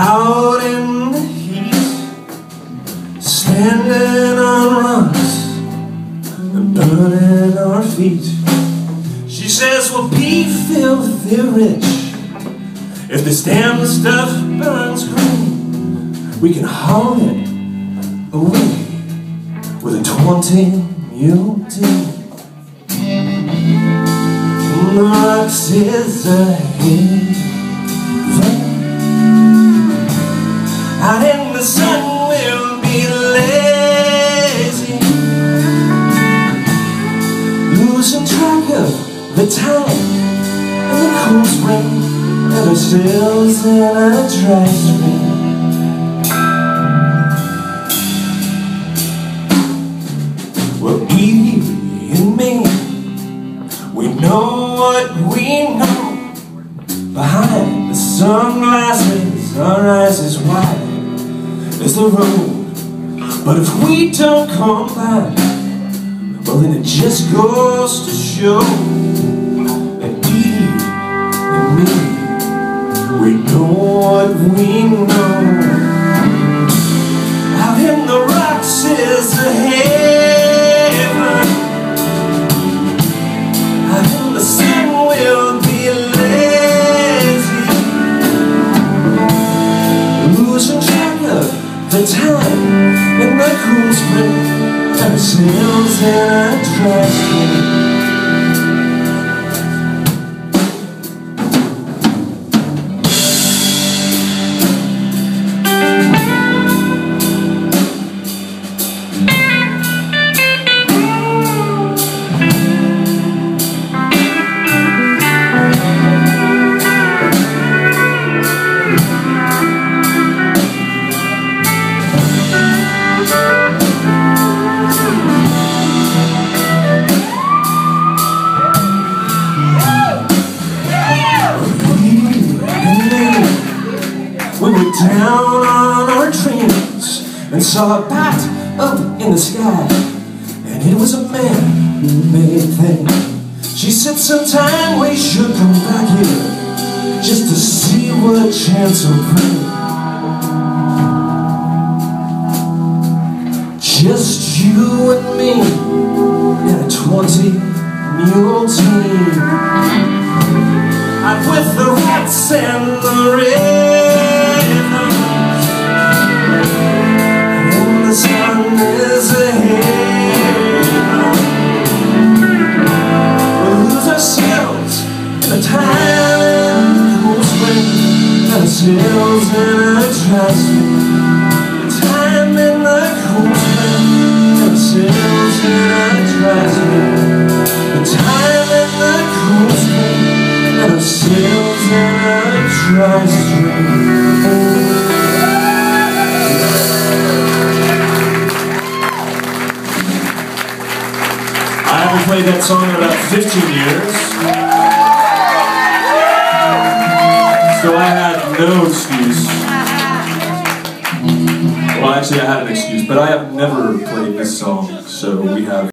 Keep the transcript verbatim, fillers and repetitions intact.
out in the heat, standing on rocks and burning our feet. She says we'll be filthy rich if this damn stuff burns green. We can haul it away with a twenty mule deal. The rocks is a haven. Out in the sun we'll be lazy, losing track of the time and the cool spring, and ourselves in a dry spring. Well, Edie and me, we know what we know. Behind the sunglasses, our eyes as wide as the road. But if we don't come back, well then it just goes to show that Edie and me, we know what we know. Out in the rocks is a haven. Out in the sun we'll be lazy, losing track of the time in the cool spring, ourselves in a dry spring. We were down on our trains and saw a bat up in the sky, and it was a man-made thing. She said sometime we should come back here just to see what chance will bring. Just you and me and a twenty mule team, out with the rats and the ravens. And the sun is a haven. We'll lose ourselves in the time and cool spring, and ourselves in a dry spring. The time in the cool spring, and ourselves in a dry spring. The time in the cool spring, and ourselves in a dry spring. I haven't played that song in about fifteen years, so I had no excuse. Well, actually I had an excuse, but I have never played this song, so we have